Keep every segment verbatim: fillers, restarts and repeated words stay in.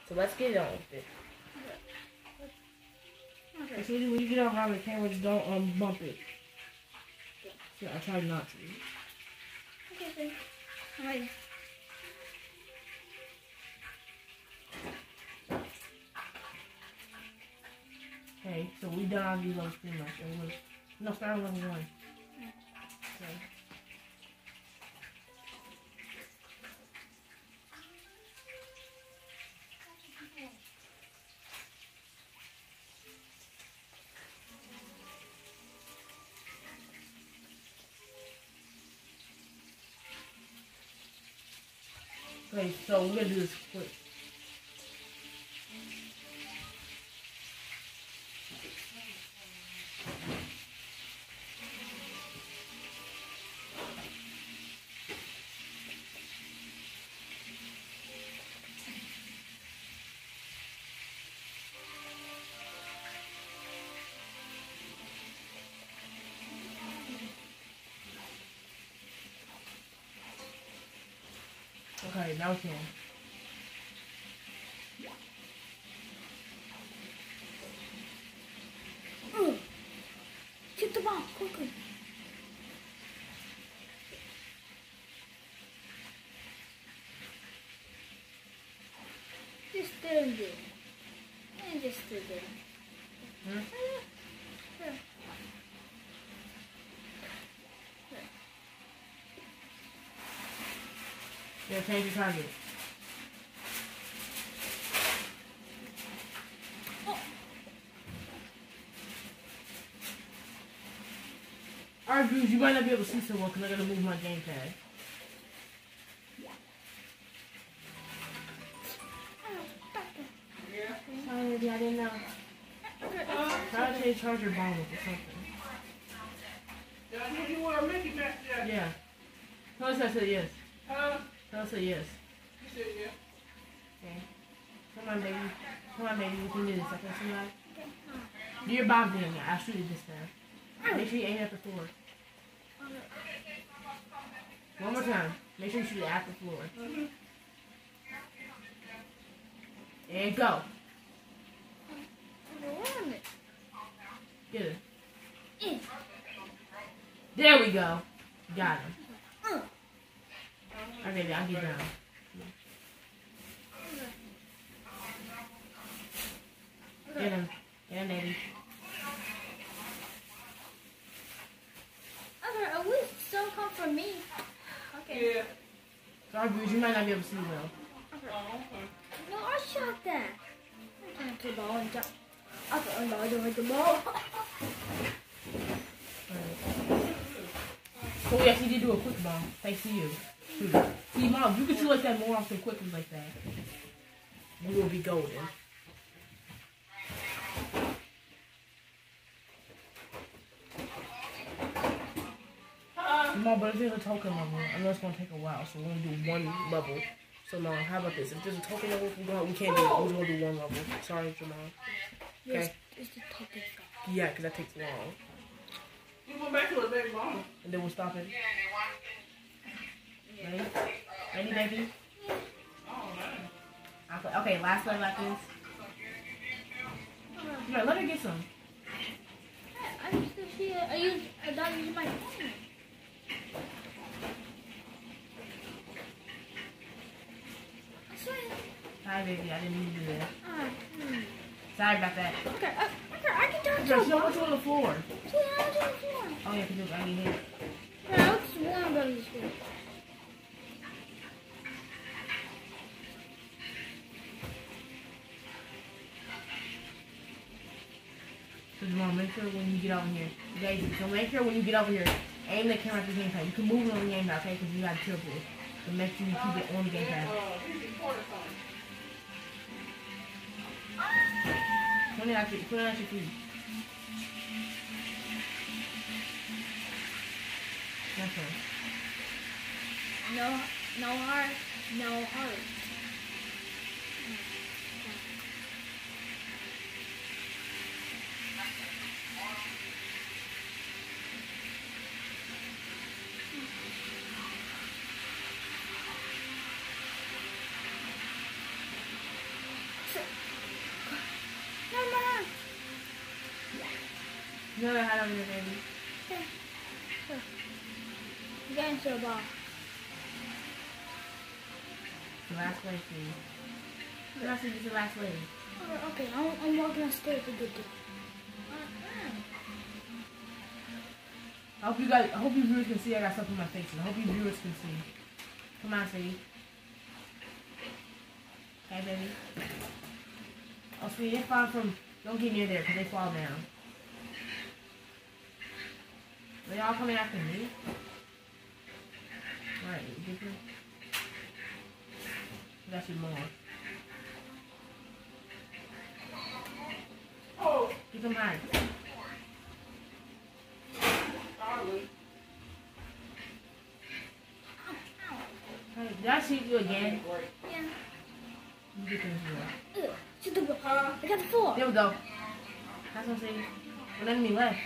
So let's get on with it. Okay. So when you get on around the camera, just don't um bump it. Yeah, I try not to. Okay, okay. Alright. Okay, so we done all these levels pretty much. And we're, no, start on level one. Okay. Okay, so we're gonna do this quick. Okay, now we can. Oh, get the ball quickly. Just stand there. And just stand there. Hmm? Here. Yeah, change your target. Oh. Alright, dudes, you might not be able to see so well because I gotta move my gamepad. Sorry, I didn't know. Try to change charger bomb or something. That's what you want to make it back there. Yeah. Tell us I said yes. Huh? Tell us I said yes. You said yeah. Okay. Come on, baby. Come on, baby. We can do this. Okay, somebody? Do your bomb thing. I'll shoot it this time. Make sure you aim at the floor. One more time. Make sure you shoot it at the floor. Mm-hmm. And go. Get it. There we go. Got him. Okay, I'll get down. Get him. Get him, baby. Okay, at least don't come from me. Okay. Yeah. Sorry, Bruce, you might not be able to see well. Okay. No, I shot that. I can't play ball and jump. Okay, I'm not doing the ball. So we actually did do a quick bomb, thanks to you. See, Mom, you can shoot like that more often quickly like that. You will be golden. Come on, but if there's a token level, I know it's going to take a while, so we're going to do one level. So, Mom, how about this? If there's a token level, we, don't, we can't do it. We're going to do one level. Sorry, Jamal. Okay? Yes, it's the token stuff. Yeah, because that takes long. You went back to a big bomb. And then we'll stop it. Ready? Ready, baby? Okay, last level like this. No, let her get some. I'm still here. I use I don't use my phone. I swear. Hi, baby. I didn't mean to do that. Ah, hmm. Sorry about that. Okay, uh, okay, I can turn There's to so much on the floor. See, I was on the floor. Oh, yeah, because I need hit. Yeah, it's warm by this way. So, Jamal, make sure when you get over here. Okay, so make sure when you get over here, aim the camera at the gamepad. You can move it on the gamepad, okay, because you got to triple it. So make sure you keep it on the gamepad. Put it at your, put it at your feet. That's right. No, no heart, no heart. No, no, hide over there, baby. Here. Here. Get into the ball. The last leg, please. The last leg is the last leg. Oh, okay, I'm, I'm walking upstairs to get there. I hope you guys, I hope you viewers can see I got stuff in my face. I hope you viewers can see. Come on, sweetie. Okay, baby. Oh, sweetie, they fall from, don't get near there because they fall down. They all coming after me? Alright, get them. I got you more. Oh, Keep them high. sorry. Hey, did I shoot you again? Yeah. You get them here. Ugh, shoot the ball. I got the four. There we go. That's what I'm saying. One enemy left.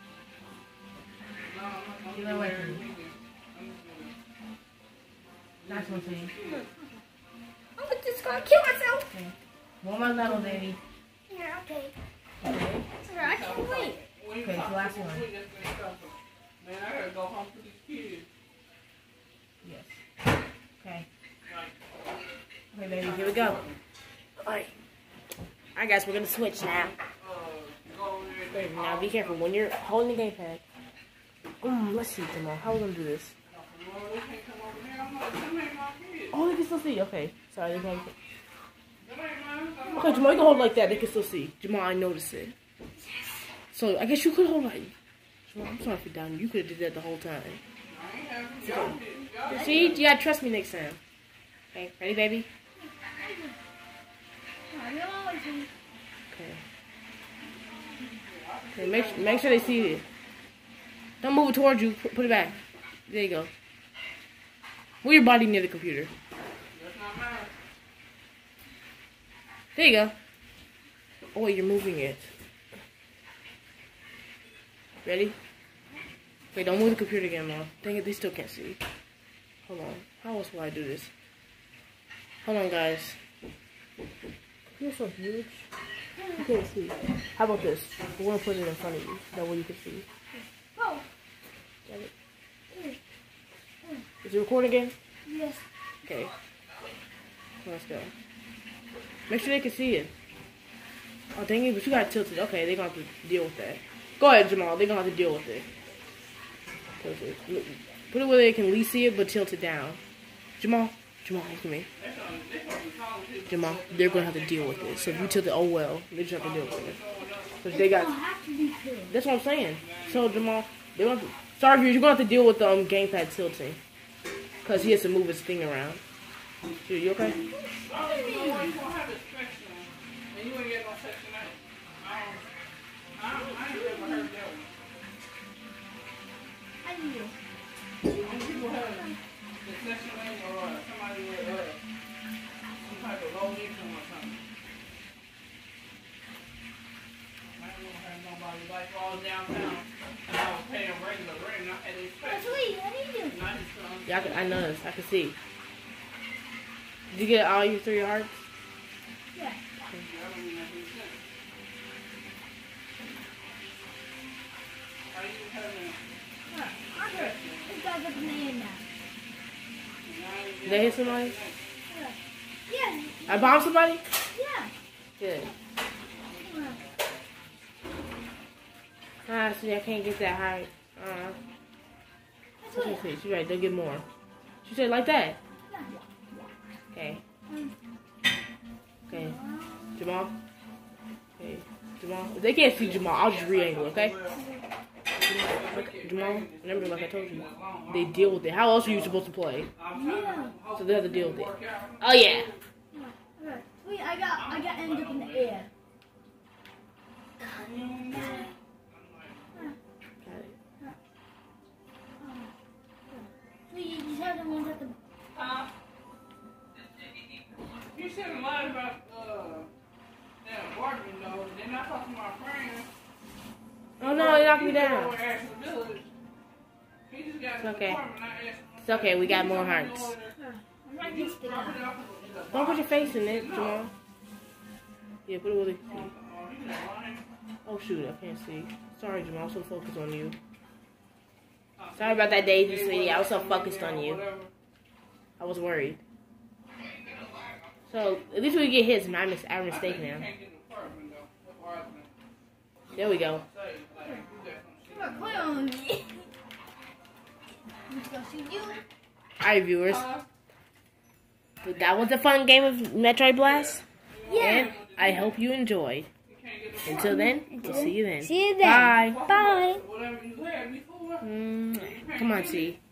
Get that away from me. That's what I'm saying. I'm just gonna kill myself. Okay. One more level, baby. Yeah, okay. Okay. Sir, I can't wait. Okay, it's the last one. Man, I gotta go home to these kids. Yes. Okay. Okay, baby, here we go. Alright. Alright, guys, we're gonna switch now. Baby, now be careful when you're holding the gamepad. Um, let's see, Jamal. How are we gonna do this? Oh, they can still see. Okay. Sorry, they can't. Okay, Jamal, you can hold it like that. They can still see. Jamal, I noticed it. So, I guess you could hold like. Jamal, I'm sorry for down you. You could have did that the whole time. Okay. See? You gotta trust me next time. Okay, ready, baby? Okay. Okay, make, make sure they see it. Don't move it towards you. Put, put it back. There you go. Move your body near the computer. There you go. Oh, wait, you're moving it. Ready? Wait, don't move the computer again, Mom. Dang it, they still can't see. Hold on. How else will I do this? Hold on, guys. You're so huge. You can't see. How about this? We're going to put it in front of you. That way you can see. Oh. Got it? Is it recording again? Yes. Okay. Let's go. Make sure they can see it. Oh, dang it, but you got to tilt it. Okay, they're going to have to deal with that. Go ahead, Jamal. They're going to have to deal with it. Tilt it. Put it where they can at least see it, but tilt it down. Jamal. Jamal, look at me. Jamal, they're going to have to deal with it. So if you tilt it, oh well. They just have to deal with it. Because they got... That's what I'm saying. So, Jamal, they're going to... Sorry, you're going to have to deal with the um, gamepad tilting. Because he has to move his thing around. You, you okay? Yeah, I, can, I noticed. I can see. Did you get all your three hearts? Yeah. Okay. Okay. This guy's up in the air now. Did they hit somebody? Yeah. Yeah. I bombed somebody? Yeah. Good. Ah, see, I can't get that high. Uh, okay, see, she's right. They'll get more. She said like that. Okay. Okay. Jamal. Okay. Jamal. If they can't see Jamal, I'll just re-angle, okay? Okay, Jamal, remember, like I told you, they deal with it. How else are you supposed to play? Yeah. So they have to deal with it. Oh yeah. Okay. Wait, I got, I got ended up in the air. Wait, you just have the ones at the. Uh, you said a lot about uh, that apartment though. Then I talked to my friend. Oh no, he knocked me down. He just got It's okay. an apartment. I asked him, It's okay, we got more hearts. I'm right next to the guy. Don't put your face in it, Jamal. Yeah, put it where they can see. Oh shoot, I can't see. Sorry, Jamal. I was so focused on you. Sorry about that, Daisy, sweetie. I was so focused on you. I was worried. So at least we get hits. My mis our mistake now. There we go. Quit on me. Let's go see you. Alright, viewers. That was a fun game of Metroid Blast. Yeah. And I hope you enjoyed. Until then, we'll see you then. See you then. Bye. Bye. Whatever you had before. Mm, come on, C.